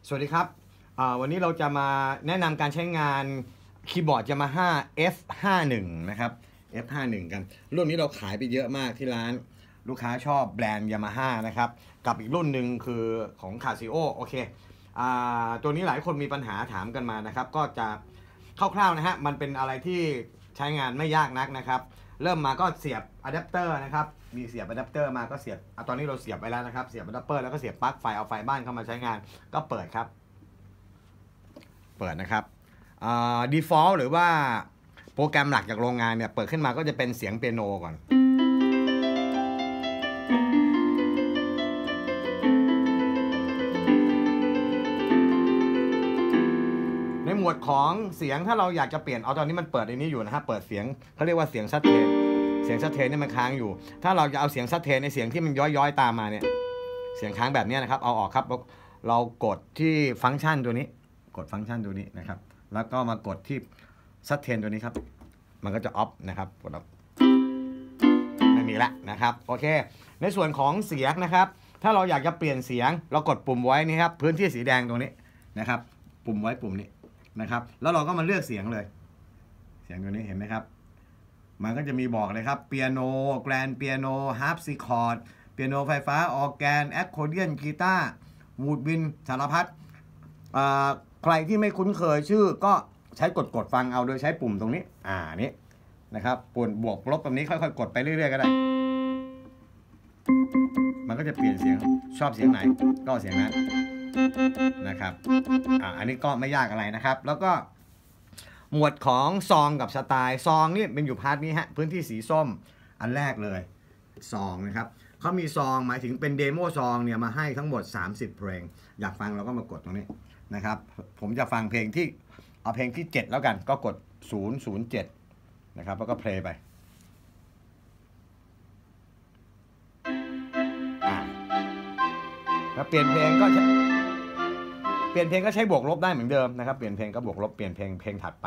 สวัสดีครับวันนี้เราจะมาแนะนำการใช้งานคีย์บอร์ด Yamaha F51 นะครับ F51 กันรุ่นนี้เราขายไปเยอะมากที่ร้านลูกค้าชอบแบรนด์ Yamaha นะครับกับอีกรุ่นหนึ่งคือของ Casio โอเคตัวนี้หลายคนมีปัญหาถามกันมานะครับก็จะคร่าวๆนะฮะมันเป็นอะไรที่ใช้งานไม่ยากนักนะครับเริ่มมาก็เสียบอะแดปเตอร์นะครับมีเสียบอะแดปเตอร์มาก็เสียบตอนนี้เราเสียบไปแล้วนะครับเสียบอะแดปเตอร์แล้วก็เสียบปลั๊กไฟเอาไฟบ้านเข้ามาใช้งานก็เปิดครับเปิดนะครับdefault หรือว่าโปรแกรมหลักจากโรงงานเนี่ยเปิดขึ้นมาก็จะเป็นเสียงเปียโนก่อนในหมวดของเสียงถ้าเราอยากจะเปลี่ยนตอนนี้มันเปิดในนี้อยู่นะครับเปิดเสียงเขาเรียกว่าเสียงซัดเทนเสียงซัดเทนนี่มันค้างอยู่ถ้าเราจะเอาเสียงซัดเทนในเสียงที่มันย้อยๆตามมาเนี่ยเสียงค้างแบบนี้นะครับเอาออกครับเรากดที่ฟังก์ชันตัวนี้กดฟังก์ชันตัวนี้นะครับแล้วก็มากดที่ซัดเทนตัวนี้ครับมันก็จะออฟนะครับกดออฟไม่มีละนะครับโอเคในส่วนของเสียงนะครับถ้าเราอยากจะเปลี่ยนเสียงเรากดปุ่มไว้นี่ครับพื้นที่สีแดงตรงนี้นะครับปุ่มไว้ปุ่มนี้นะครับแล้วเราก็มาเลือกเสียงเลยเสียงตัวนี้เห็นไหมครับมันก็จะมีบอกเลยครับเปียโนแกรนด์เปียโนฮาร์ปซีคอร์ดเปียโนไฟฟ้าออร์แกนแอคคอร์เดียนกีตาร์วูดวินสารพัดใครที่ไม่คุ้นเคยชื่อก็ใช้กดฟังเอาโดยใช้ปุ่มตรงนี้นี้นะครับปุ่มบวกลบตรงนี้ค่อยๆกดไปเรื่อยๆก็ได้มันก็จะเปลี่ยนเสียงชอบเสียงไหนก็เสียงนั้นนะครับอันนี้ก็ไม่ยากอะไรนะครับแล้วก็หมวดของซองกับสไตล์ซองนี่เป็นอยู่พาร์ทนี้ฮะพื้นที่สีส้มอันแรกเลยซองนะครับเขามีซองหมายถึงเป็นเดโมซองเนี่ยมาให้ทั้งหมด30เพลงอยากฟังเราก็มากดตรงนี้นะครับผมจะฟังเพลงที่เอาเพลงที่7แล้วกันก็กด007นะครับแล้วก็เพลย์ไปแล้วเปลี่ยนเพลงก็ใช้บวกลบได้เหมือนเดิมนะครับเปลี่ยนเพลงก็บวกลบเปลี่ยนเพลงถัดไป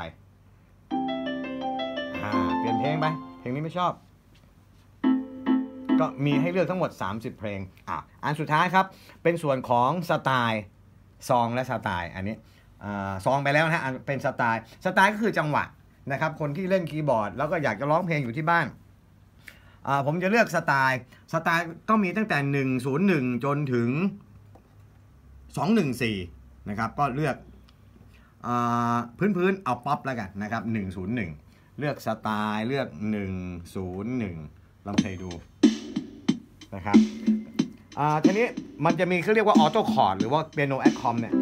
เปลี่ยนเพลงไปเพลงนี้ไม่ชอบก็มีให้เลือกทั้งหมด30เพลงอันสุดท้ายครับเป็นส่วนของสไตล์ซองและสไตล์อันนี้ซองไปแล้วนะฮะเป็นสไตล์ก็คือจังหวะนะครับคนที่เล่นคีย์บอร์ดแล้วก็อยากจะร้องเพลงอยู่ที่บ้านผมจะเลือกสไตล์ก็มีตั้งแต่101จนถึง214นะครับก็เลือกพื้นเอาป๊อปแล้วกันนะครับ101เลือกสไตล์เลือก101ลองเพลย์ดูนะครับทีนี้มันจะมีเขาเรียกว่าออโต้คอร์ดหรือว่าเปียโนแอคคอมเนี่ย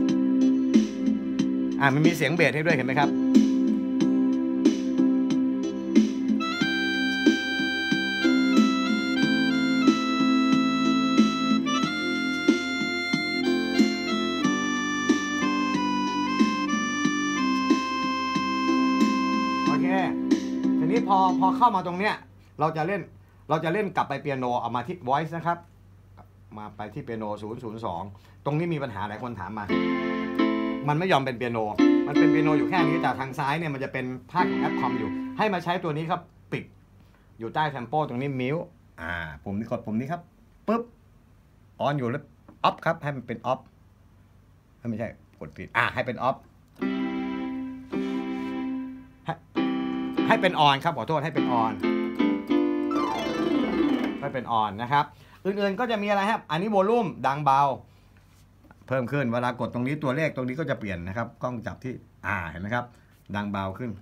มันมีเสียงเบสให้ด้วยเห็นไหมครับโอเคทีนี้พอเข้ามาตรงเนี้ยเราจะเล่นกลับไปเปียโนเอามาที่ voice นะครับมาไปที่เปียโน002ตรงนี้มีปัญหาหลายคนถามมามันไม่ยอมเป็นเปียโนมันเป็นเปียโนอยู่แค่นี้แต่ทางซ้ายเนี่ยมันจะเป็นภาคของแอปคอมอยู่ให้มาใช้ตัวนี้ครับปิดอยู่ใต้เทมโปตรงนี้มิวปุ่มนี้กดปุ่มนี้ครับปุ๊บออนอยู่แล้วออฟครับให้มันเป็นออฟไม่ใช่กดผิดให้เป็นออฟให้เป็นออนครับขอโทษให้เป็นออนนะครับอื่นๆก็จะมีอะไรครับอันนี้โวลูมดังเบาเพิ่มขึ้นเวลากดตรงนี้ตัวเลขตรงนี้ก็จะเปลี่ยนนะครับกล้องจับที่เห็นไหมครับดังเบาขึ้น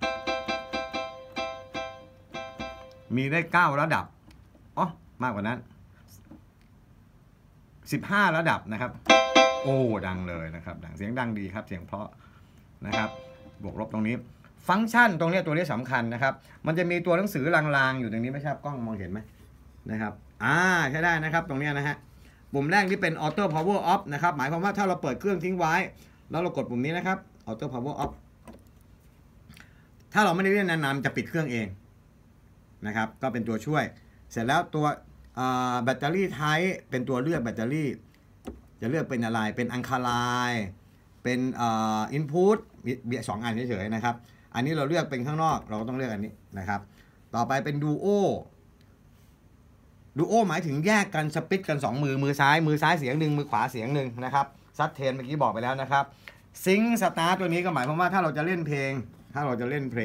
มีได้9ระดับมากกว่านั้น15ระดับนะครับดังเลยนะครับเสียงดังดีครับเสียงเพราะนะครับบวกลบตรงนี้ฟังก์ชันตรงนี้ตัวนี้สำคัญนะครับมันจะมีตัวหนังสือลางๆอยู่ตรงนี้ไม่ทราบกล้องมองเห็นไหมนะครับใช้ได้นะครับตรงนี้นะฮะปุ่มแรกที่เป็น Auto Power Off นะครับหมายความว่าถ้าเราเปิดเครื่องทิ้งไว้แล้วเรากดปุ่มนี้นะครับ Auto Power Off ถ้าเราไม่ได้เล่นนานๆจะปิดเครื่องเองนะครับก็เป็นตัวช่วยเสร็จแล้วตัวแบตเตอรี่ไทป์เป็นตัวเลือกแบตเตอรี่จะเลือกเป็นอะไรเป็นอังคาไลน์เป็นinput มี2อันเฉยๆนะครับอันนี้เราเลือกเป็นข้างนอกเราก็ต้องเลือกอันนี้นะครับต่อไปเป็นดูโอหมายถึงแยกกันสปิตกัน2มือซ้ายเสียงหนึ่งมือขวาเสียงหนึ่งนะครับซัดเทนเมื่อกี้บอกไปแล้วนะครับซิงค์สตาร์ทตัวนี้ก็หมายความว่าถ้าเราจะเล่นเพลงสมมติ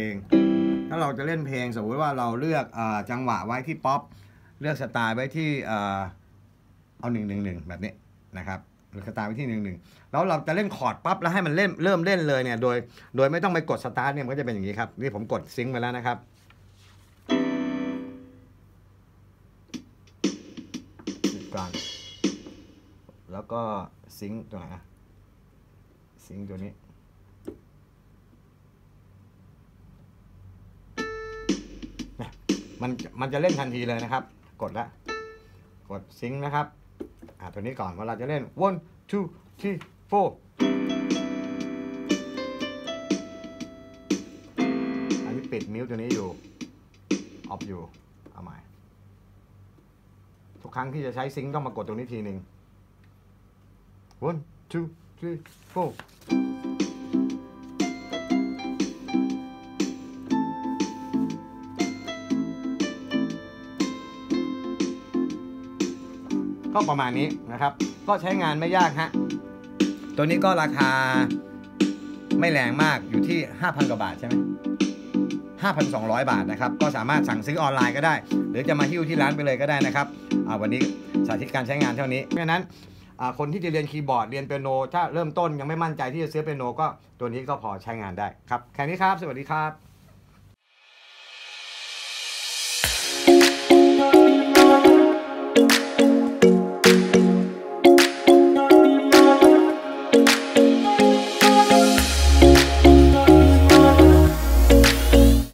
ว่าเราเลือกจังหวะไว้ที่ป๊อปเลือกสไตล์ไว้ที่เอา111แบบนี้นะครับหรือสไตล์ไว้ที่11แล้วเราจะเล่นคอร์ดปั๊บแล้วให้มันเริ่มเล่นเลยเนี่ยโดยไม่ต้องไปกดสตาร์ทเนี่ยมันก็จะเป็นอย่างนี้ครับนี่ผมกดซิงค์ไปแล้วนะครับกลางแล้วก็ซิงค์ตัวไหนซิงค์ตัวนี้มันจะเล่นทันทีเลยนะครับกดซิงค์นะครับตัวนี้ก่อนเวลาจะเล่น 1 2 3 4อันนี้ปิดมิวตัวนี้อยู่ออฟอยู่เอาใหม่ทุกครั้งที่จะใช้ซิงค์ต้องมากดตรงนี้ทีหนึ่ง 1 2 3 4ก็ประมาณนี้นะครับก็ใช้งานไม่ยากฮะตัวนี้ก็ราคาไม่แรงมากอยู่ที่ 5,000 กว่าบาทใช่ไหม5,200 บาทนะครับก็สามารถสั่งซื้อออนไลน์ก็ได้หรือจะมาหิ้วที่ร้านไปเลยก็ได้นะครับวันนี้สาธิตการใช้งานเท่านี้เพราะฉะนั้นคนที่จะเรียนคีย์บอร์ดเรียนเปียโนถ้าเริ่มต้นยังไม่มั่นใจที่จะซื้อเปียโนก็ตัวนี้ก็พอใช้งานได้ครับแค่นี้ครับสวัสดีครับ